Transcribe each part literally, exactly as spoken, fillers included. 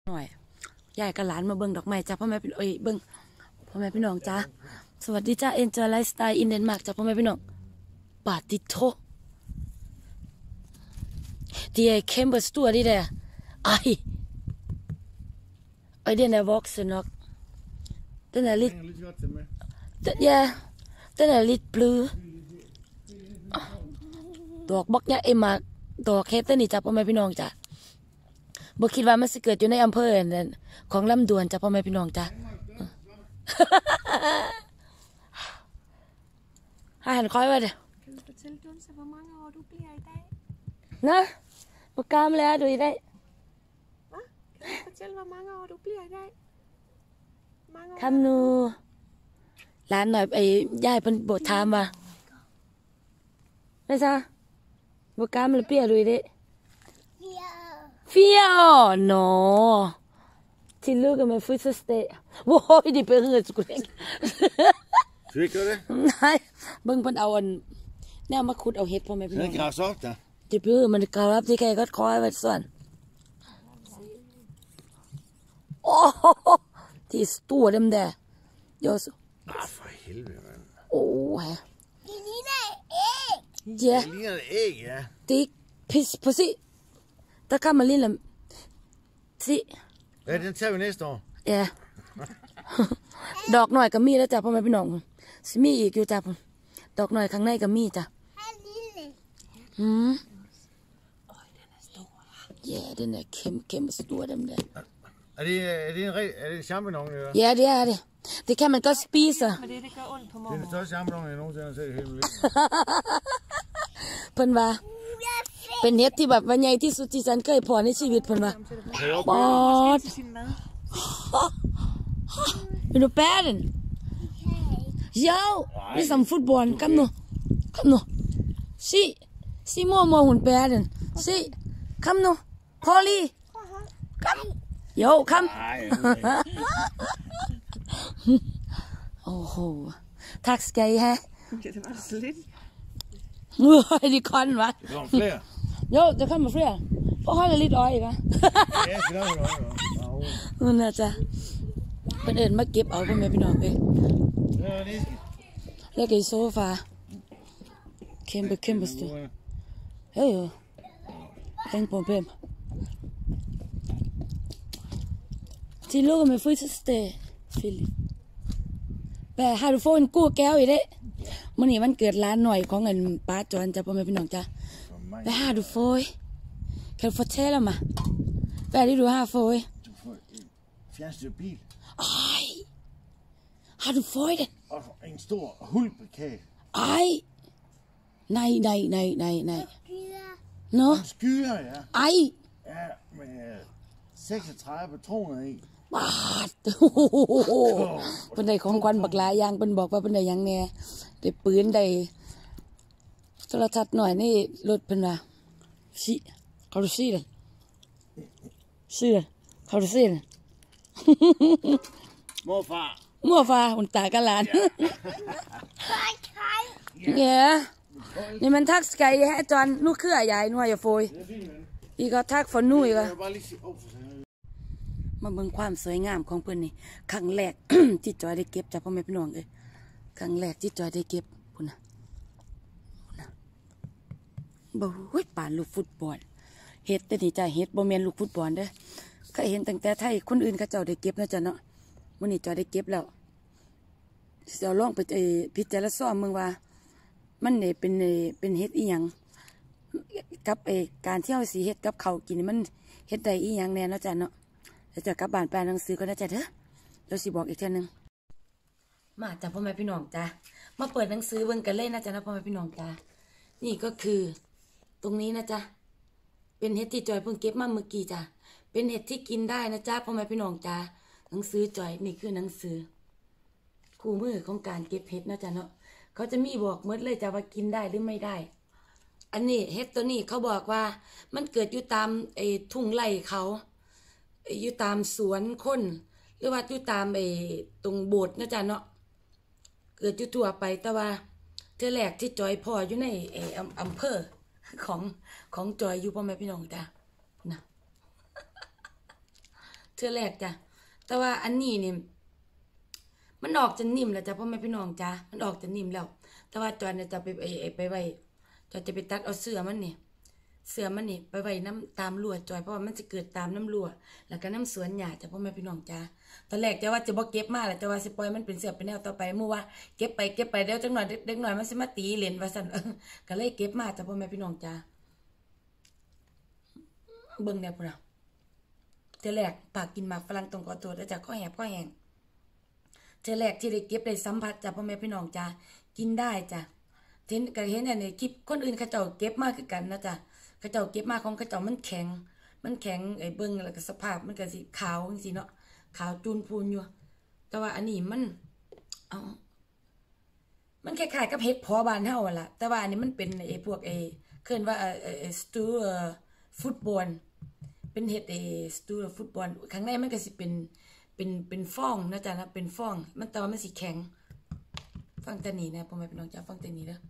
หน่อยยายกับหลานมาเบิ่งดอกไม้จ้าพ่อแม่พี่เอ้ยเบิ่งพ่อแม่พี่น้องจ้าสวัสดีจ้าเอ็นจอยไลฟ์สไตล์อินเดนมาร์กจ้าพ่อแม่พี่น้องปาติโตที่ไอ้เข้มบสตัวนี่แหละไอ้ไอ้เดนไอ้วอกซ์น็อกเดนไอ้ลิดเดนยาเดนไอ้ลิดบลูดอกบักเนี่ยเอ็มมาดอกเฮตเตอร์นี่จ้าพ่อแม่พี่น้องจ้าบ่คิดว่ามันสิเกิดอยู่ในอำเภอของลำดวนจ้ะพ่อแม่พี่น้องจ้ะให้หันคอยไว้เด้นะปากกามแล้วดูได้คำนูหลานหน่อยไอ้ยายเพิ่นบ่ถามว่าไม่ซะปากกามแล้วเปียดูได้Via no ti luga med fulla steg wow det behöver inte skulle Tycker du det? Nej bưng penเอาอันแนวมาขุดเอาเห็ดพ่อแม่พี่น้อง Det gräsarta. Det behöver man kan upp det kan jag gott kolla vet sån Åh det är stor dem där Jag så Ah för helvete mand. Åh här Det ligner æg. Ja Det ligner et æg, ja. Det er pis præcis Der kan man lille se. Ja, den tager vi næste år. Ja. ดอกหน่อยก็มีแล้วจ้ะพ่อแม่พี่น้องสิมีอีกอยู่จ้ะดอกหน่อยข้างในก็มีจ้ะ Her lille. หืมเย่den er kæmpe kæmpe stor dem der Er det, er det en er det en champignon, eller? Ja det er det det kan man godt spise Men det, det gør ondt på Det er den største champignon, jeg nogensinde har set i hele mit liv. เพิ่นว่าเป็นเห็ดที่แบบว่าใหญ่ที่สุดที่ฉันเคยพอในชีวิตเพิ่นว่าปอด til sin mad. Vil du bære den? Jo, ligesom fodbold. Kom nu. Kom nu. Se. Se mormor, hun bærer den. Se. Kom nu. Prøv lige. Kom. Jo, kom. Åh, oh, tak skal I have. Ja, det var så lidt. Nu er de grønne, hva'? Det kommer flere. Jo, der kommer flere. Prøv at holde lidt øje, hva'? Ja, jeg skal nok holde øje. นั่นนะจ๊ะเป็นเอิญมาเก็บเอาพ่อแม่พี่น้องเลย Ja, det skal. แล้วก็โซฟาเข้มไปเข้มไปสตูเฮ้ยเอ็งผมเพิ่มที่ลูกมันฟื้นสเตย์ฟิลิปแต่ฮารุโฟนกู้แก้วอีกเด้มื่อนี้วันเกิดร้านหน่อยของเงินป้าจอนจ้ะพ่อแม่พี่น้องจ้ะแต่ฮารุโฟยแค่ฟอเทลมาแต่ที่ดูฮาโฟย Fjernstyr bil. Ej, har du fået den? Og en stor hulpekage. Ej, nej, nej, nej, nej, nej. Skyder. Nå, Skyer, ja. ej, Ja, med seksogtredive patroner i. บาดเป็นได้ของขวัญบักหลายอย่างเป็นบอกว่าเป็นได้ยังเนี่ยได้ปืนได้โทรทัศน์หน่อยนี่รถเป็นว่าสิเขาดูสิเลยสิเลยเขาดูสิเลย Morfar. มั่วฟ้าหุ่นตากันหลาน Kaj, kaj. เนี่ยนี่มันทักสกายแฮจอนนู่คือใหญ่นู่อย่าโฟยอีก็ทักฝนนู่อีก็ Jeg vil bare lige sige, åh, for satan. มาเบิ่งความสวยงามของเพิ่นนี่ครั้งแรก ที่จอยได้เก็บจากพ่อแม่พี่น้องเอ้ยครั้งแรกที่จอยได้เก็บพุ่นน่ะพุ่นน่ะบ่ฮู้ป่านลูกฟุตบอลเฮ็ดแต่นี่จ้ะเฮ็ดบ่แม่นลูกฟุตบอลเด้อเคยเห็นตั้งแต่ไทยคนอื่นเขาเจ้าได้เก็บนะจ้ะเนาะมื้อนี้จอยได้เก็บแล้วสิเอาลองไปเอ่อพิจารณาซ้อมมึงว่ามันนี่เป็นเอ่อเป็นเฮ็ดอีหยังกับเอ่อการที่เฮาสิเฮ็ดกับข้าวกินนี่มันเฮ็ดได้อีหยังแน่เนาะจ้ะเนาะแล้วจะกลับบ้านไปอ่านหนังสือก็น่าจะเถอะเดี๋ยวสิบอกอีกเท่านึงมาจ้ะพ่อแม่พี่น้องจ้ะมาเปิดหนังสือเบิ่งกันเลยนะจ๊ะนะพ่อแม่พี่น้องจ้ะนี่ก็คือตรงนี้นะจ๊ะเป็นเห็ดที่จอยเพิ่งเก็บมาเมื่อกี้จ้ะเป็นเห็ดที่กินได้นะจ๊ะพ่อแม่พี่น้องจ้ะหนังสือจอยนี่คือหนังสือคู่มือของการเก็บเห็ดนะจ๊ะเนาะเขาจะมีบอกหมดเลยจ้ะว่ากินได้หรือไม่ได้อันนี้เห็ดตัวนี้เขาบอกว่ามันเกิดอยู่ตามไอ้ทุ่งไร่เขาอยู่ตามสวนคนหรือว่าอยู่ตามไอ้ตรงโบสถ์นะจ๊ะเนาะเกิดอยู่ทั่วไปแต่ว่าเธอแรกที่จอยพ่ออยู่ในไอ้อำเภอของของจอยอยู่พ่อแม่พี่น้องจ้ะนะเทื่อแรกจ้ะแต่ว่าอันนี้นี่มันออกจะนิ่มแล้วจ้ะพ่อแม่พี่น้องจ้ะมันออกจะนิ่มแล้วแต่ว่าจอยเนี่ยจะไปไปไปไว้จอยจะไปตัดเอาเสื้อมันนี่เสื้อมันนี่ไปไว้น้ำตามรั่วจอยเพราะว่ามันจะเกิดตามน้ำรั่วแล้วก็น้ำสวนหญ้าจ้ะพ่อแม่พี่น้องจ้ะตอนแรกจะว่าจะบ่เก็บมาแล้วจะว่าสิปล่อยมันเป็นเสื้อเป็นแนวต่อไปมู่ว่าเก็บไปเก็บไปเดี๋ยวจังหน่อยเด็กหน่อยมันสิมาตีเล่นว่าซั่น ก็เลยเก็บมาจ้ะพ่อแม่พี่น้องจ้ะเบิ่งแนวพุ่นน่ะเทื่อแรกปากกินหมากฝรั่งตรงคอตัวแล้วจ้ะข้อแหบข้อแห้งเทื่อแรกที่ได้เก็บได้สัมผัสจ้ะพ่อแม่พี่น้องจ้ะกินได้จ้ะเห็นก็เห็นในคลิปคนอื่นเขาเจ้าเก็บมาคือกันนะจ้ะเขาเจ้าเก็บมาของเขาเจ้ามันแข็งมันแข็งไอ้เบิ่งแล้วก็สภาพมันก็สิขาวจังซี่เนาะขาวจูนพูนอยู่แต่ว่าอันนี้มันเอามันคล้ายๆกับเห็ดเพาะบ้านเฮาล่ะแต่ว่าอันนี้มันเป็นไอ้พวกไอ้เคิ้นว่าเอ่อสตูฟุตบอลเป็นเห็ดไอ้สตูฟุตบอลข้างในมันก็สิเป็นเป็นเป็นฟองนะจ๊ะนะเป็นฟองมันแต่ว่ามันสิแข็งฟังแต่นี้นะพ่อแม่พี่น้องจ้าฟังแต่นี้เด้อ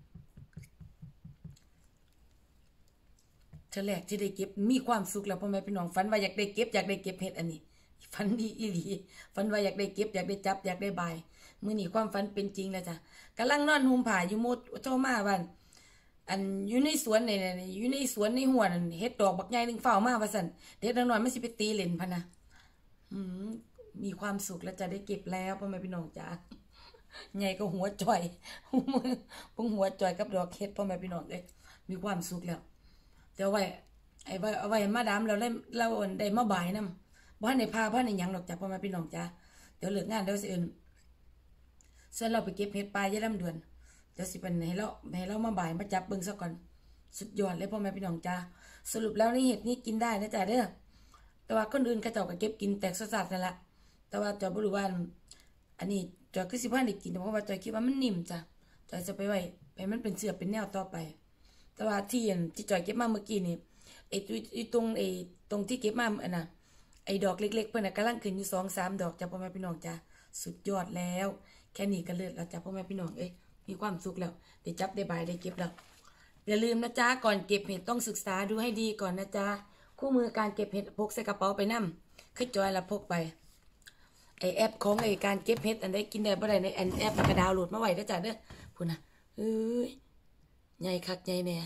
เธอแรกที่ได้เก็บมีความสุขแล้วพ่อแม่พี่น้องฝันว่าอยากได้เก็บอยากได้เก็บเห็ดอันนี้ฝันดีอีหลีฝันว่าอยากได้เก็บอยากได้จับอยากได้บายมื้อนี้ความฝันเป็นจริงแล้วจ้ะกำลังนอนห่มผ้าอยู่โมโทรมาบ้านอันอยู่ในสวนนี่อยู่ในสวนในหัวนั่นเฮ็ดดอกบักใหญ่นึงเฝ้ามาว่าซั่นเด็กน้อยมันสิไปตีเล่นพันนะอืมมีความสุขแล้วจะได้เก็บแล้วพ่อแม่พี่น้องจ้าใหญ่ก็หัวจ่อยพงหัวจ่อยกับดอกเฮ็ดพ่อแม่พี่น้องเอ้ยมีความสุขแล้วเดี๋ยวไว้ไอ้ไว้เอาไว้มาดามเราได้เราได้มาบ่ายนำบ่ทันได้พาบ่ทันได้หยังดอกจ้ะพ่อแม่พี่น้องจ้าเดี๋ยวเลิกงานเดี๋ยวสิเอิ้นส่วนเราไปเก็บเห็ดปลายายลำดวนเดี๋ยวสิเป็นให้เราให้เรามาบ่ายมาจับเบิ่งซะก่อนสุดยอดเลยพ่อแม่พี่น้องจ้าสรุปแล้วนี่เห็ดนี่กินได้นะจ๊ะเด้อแต่ว่าคนอื่นเขาเจ้าก็เก็บกินแตกสดๆนั่นแหละแต่ว่าจอยบ่รู้ว่าอันนี้จอยคือสิบ่ทันได้กินเพราะว่าจอยคิดว่ามันนิ่มจ้ะจอยจะไปไว้ให้มันเป็นเสื้อเป็นแนวต่อไปแต่ว่าที่อันที่จอยเก็บมาเมื่อกี้นี่ไอ้ตรงไอ้ตรงที่เก็บมาอันน่ะไอ้ดอกเล็กๆเพิ่นน่ะกำลังขึ้นอยู่ สองสาม ดอกจ้ะพ่อแม่พี่น้องจ้าสุดยอดแล้วแค่นี้ก็เลิศแล้วจ้ะพ่อแม่พี่น้องเอ้ยมีความสุขแล้วได้จับได้บายได้เก็บแล้วอย่าลืมนะจ๊ะก่อนเก็บเห็ดต้องศึกษาดูให้ดีก่อนนะจ๊ะคู่มือการเก็บเห็ดพกใส่กระเป๋าไปนำคือจอยละพกไปไอแอปของไอการเก็บเห็ดอันใดกินได้บ่ได้ในแอปมันก็ดาวน์โหลดมาไว้เด้อจ้ะเด้อพุ่นน่ะเอ้ยใหญ่คักใหญ่แน่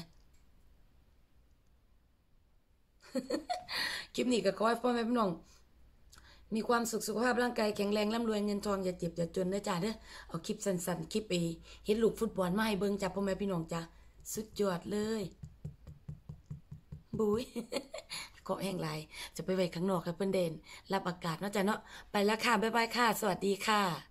คลิปนี้ก็ขอให้พ่อแม่พี่น้องมีความสุขสุขภาพร่างกายแข็งแรงร่ำรวยเงินทองอย่าเจ็บอย่าจนนะจ๊ะเด้อเอาคลิปสั้นๆคลิปไปเห็นลูกฟุตบอลมาให้เบิ่งจ้ะพ่อแม่พี่น้องจ้ะสุดยอดเลยบุ้ย เกาะแห้งหลายจะไปไว้ข้างนอกกับเพิ่นเด่นรับอากาศเนาะจ้ะเนาะไปแล้วค่ะบ๊ายบายค่ะสวัสดีค่ะ